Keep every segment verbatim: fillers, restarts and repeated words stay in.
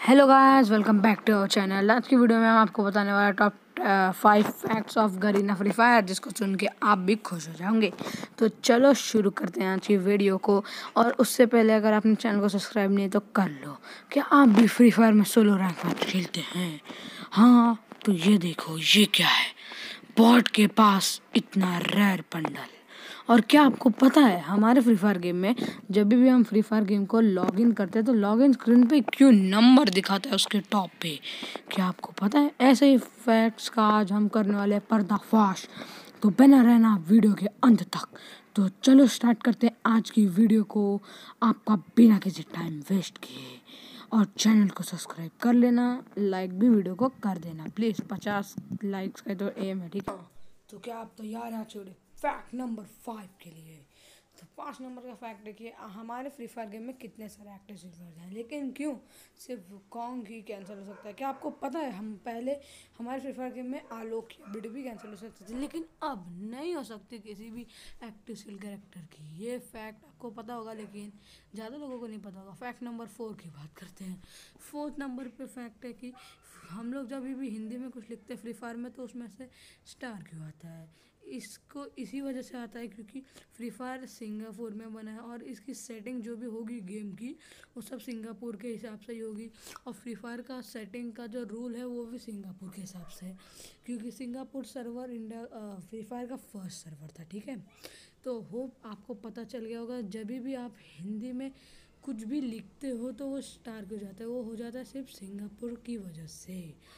Hello guys, welcome back to our channel. आज की video में हम आपको बताने वाला top five facts of Garena Free Fire, जिसको सुन के आप भी खुश हो जाओगे। तो चलो शुरू करते हैं आज की वीडियो को। और उससे पहले अगर आपने चैनल को सब्सक्राइब नहीं तो कर लो। क्या आप भी फ्री फायर में सोलो रैंक मैच खेलते हैं? हाँ, तो ये देखो, ये क्या है? बॉट के पास इतना रेयर बंडल। और क्या आपको पता है, हमारे फ्री फायर गेम में जब भी हम फ्री फायर गेम को लॉगिन करते हैं तो लॉगिन स्क्रीन पे क्यों नंबर दिखाता है उसके टॉप पे? क्या आपको पता है? ऐसे ही फैक्ट्स का आज हम करने वाले हैं पर्दाफाश। तो बना रहना वीडियो के अंत तक। तो चलो स्टार्ट करते हैं आज की वीडियो को, आपका बिना किसी टाइम वेस्ट किए। और चैनल को सब्सक्राइब कर लेना, लाइक भी वीडियो को कर देना प्लीज़। पचास लाइक्स का तो एम है, ठीक है? तो क्या आप तैयार हैं छोड़े फैक्ट नंबर फाइव के लिए? तो पाँच नंबर का फैक्ट देखिए, हमारे फ्री फायर गेम में कितने सारे एक्टिव सर्वर हैं, लेकिन क्यों सिर्फ कॉन्ग ही कैंसिल हो सकता है? क्या आपको पता है, हम पहले हमारे फ्री फायर गेम में आलोक की बिड भी कैंसिल हो सकती थी, लेकिन अब नहीं हो सकती किसी भी एक्टिव स्किल कैरेक्टर की। ये फैक्ट आपको पता होगा, लेकिन ज़्यादा लोगों को नहीं पता होगा। फैक्ट नंबर फोर की बात करते हैं। फोर्थ नंबर पे फैक्ट है कि हम लोग जब भी हिंदी में कुछ लिखते हैं फ्री फायर में, तो उसमें से स्टार क्यों आता है? इसको इसी वजह से आता है क्योंकि फ्री फायर सिंगापुर में बना है, और इसकी सेटिंग जो भी होगी गेम की, वो सब सिंगापुर के हिसाब से ही होगी। और फ्री फायर का सेटिंग का जो रूल है वो भी सिंगापुर के हिसाब से है, क्योंकि Singapore server India Free Fire का फर्स्ट सर्वर था, ठीक है? तो होप आपको पता चल गया होगा, जब भी आप हिंदी में कुछ भी लिखते हो तो वो स्टार क्यों जाता है, वो हो जाता है सिर्फ सिंगापुर की वजह से,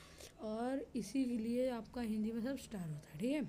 और इसीलिए आपका हिंदी में सब स्टार होता है, ठीक है?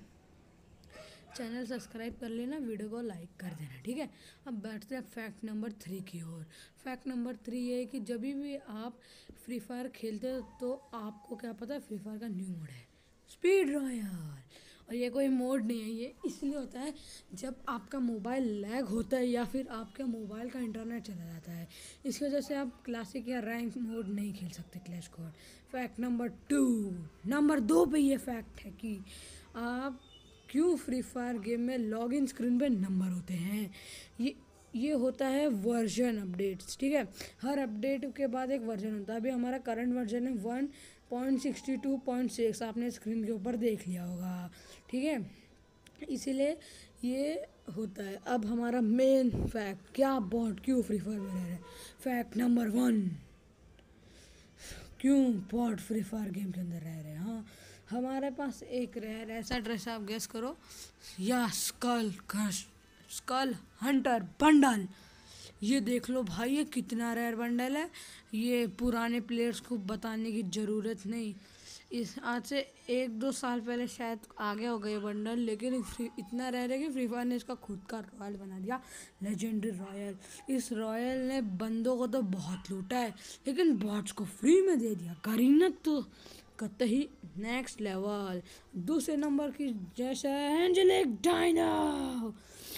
चैनल सब्सक्राइब कर लेना, वीडियो को लाइक कर देना, ठीक है? अब बैठते हैं फैक्ट नंबर थ्री की ओर। फैक्ट नंबर थ्री ये है कि जब भी आप फ्री फायर खेलते हो तो आपको क्या पता है, फ्री फायर का न्यू मोड है स्पीड रॉयल। और ये कोई मोड नहीं है, ये इसलिए होता है जब आपका मोबाइल लैग होता है या फिर आपके मोबाइल का इंटरनेट चला जाता है। इसकी वजह से आप क्लासिक या रैंक मोड नहीं खेल सकते clash squad. Fact number two, number दो पे ये फैक्ट है कि आप क्यों फ्री फायर गेम में लॉगिन स्क्रीन पे नंबर होते हैं। ये ये होता है वर्जन अपडेट्स, ठीक है? हर अपडेट के बाद एक वर्जन होता है। अभी हमारा करंट वर्जन है one point sixty two point six, आपने स्क्रीन के ऊपर देख लिया होगा, ठीक है? इसीलिए ये होता है। अब हमारा मेन फैक्ट, क्या बॉट क्यों फ्री फायर में रह रहे हैं? फैक्ट नंबर वन, क्यों बॉट फ्री फायर गेम के अंदर रह रहे हैं? हाँ, हमारे पास एक रेयर ऐसा ड्रेस, आप गेस करो, या skull crush skull hunter bundle. ये देख लो भाई, ये कितना रेयर बंडल है। ये पुराने प्लेयर्स को बताने की ज़रूरत नहीं। इस आज से एक दो साल पहले शायद आगे हो गए बंडल, लेकिन इतना रेयर है कि फ्री फायर ने इसका खुद का रॉयल बना दिया, लेजेंडरी रॉयल। इस रॉयल ने बंदों को तो बहुत लूटा है, लेकिन बॉट्स को फ्री में दे दिया। करीना तो कतई नेक्स्ट लेवल। दूसरे नंबर की जैसे एंजेलिक डायनो,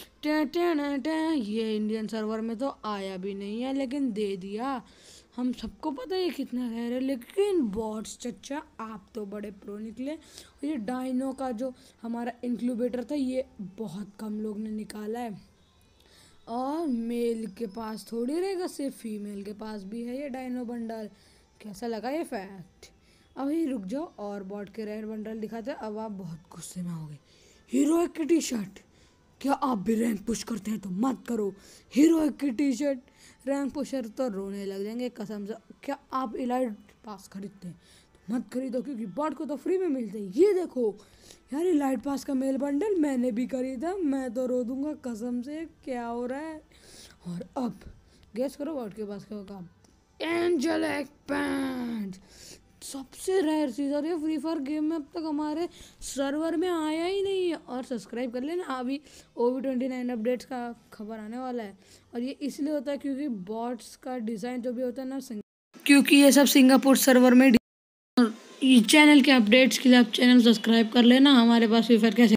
ये इंडियन सर्वर में तो आया भी नहीं है, लेकिन दे दिया। हम सबको पता है ये कितना रेयर है, लेकिन बॉट्स चच्चा आप तो बड़े प्रो निकले। और ये डायनो का जो हमारा इंक्यूबेटर था, ये बहुत कम लोग ने निकाला है, और मेल के पास थोड़ी रहेगा, सिर्फ फीमेल के पास भी है ये डायनो बंडल। कैसा लगा ये फैक्ट? अभी रुक जाओ, और बॉट के रेयर बंडल दिखाते हैं। अब आप बहुत गुस्से में होगे। हीरोइक की टी शर्ट, क्या आप भी रैंक पुश करते हैं तो मत करो। हीरोइक की टी शर्ट रैंक पुशर तो रोने लग जाएंगे कसम से। क्या आप इलाइट पास खरीदते हैं तो मत खरीदो, क्योंकि बॉट को तो फ्री में मिलते हैं। ये देखो यार, इलाइट पास का मेल बंडल मैंने भी खरीदा, मैं तो रो दूंगा कसम से। क्या हो रहा है? और अब गेस करो बॉट के पास क्या होगा? एंजेलिक पैंट, सबसे रेयर चीज़। और ये फ्री फायर गेम में अब तक हमारे सर्वर में आया ही नहीं है। और सब्सक्राइब कर लेना, अभी O B twenty nine updates का खबर आने वाला है। और ये इसलिए होता है क्योंकि बॉट्स का डिज़ाइन जो भी होता है ना, क्योंकि ये सब सिंगापुर सर्वर में। चैनल के अपडेट्स के लिए आप चैनल सब्सक्राइब कर लेना। हमारे पास फ्री फायर कैसे